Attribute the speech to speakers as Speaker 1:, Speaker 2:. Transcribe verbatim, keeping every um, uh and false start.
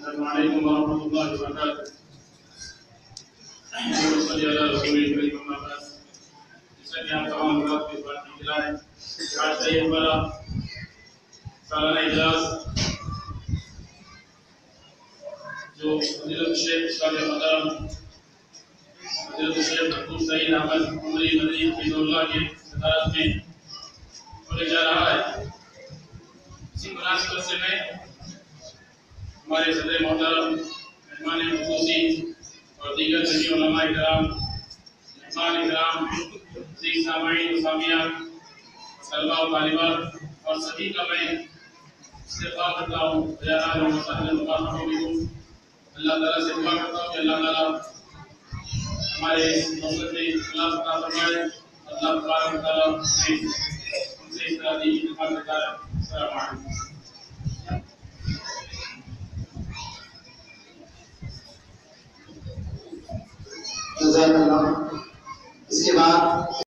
Speaker 1: السلام علیکم ورحمۃ اللہ وبرکاتہ۔ صلی اللہ رسول کریم اما بعد، جیسا کہ آپ تمام حضرات کے بات نکلا ہے کہ آج کا یہ ہمارا سالانہ اجلاس جو فضیلت شیخ صالح محترم فضیلت شیخ عبد السعید احمد عمری مدنی حفظہ اللہ کے صدارت میں ہونے جا رہا ہے، اسی مناسبت سے میں ہمارے صدر محترم مہمان خصوصی اور دیگر جمیع علماء کرام، مہمان اکرام، عزیز سامعین و سامعات، طلباء و طالبات اور سبھی کا میں استقبال کرتا ہوں۔ یا اہلا و سہلا و مرحبا بکم۔ اللہ تعالیٰ سے دعا کرتا ہوں کہ اللہ تعالیٰ ہمارے اس مقصد میں اخلاص عطا فرمائے۔ اللہ تبارک و تعالیٰ ہم سے اس طرح کی خدمت کرتا رہے۔ السلام علیکم۔
Speaker 2: جزاک اللہ۔ اس کے بعد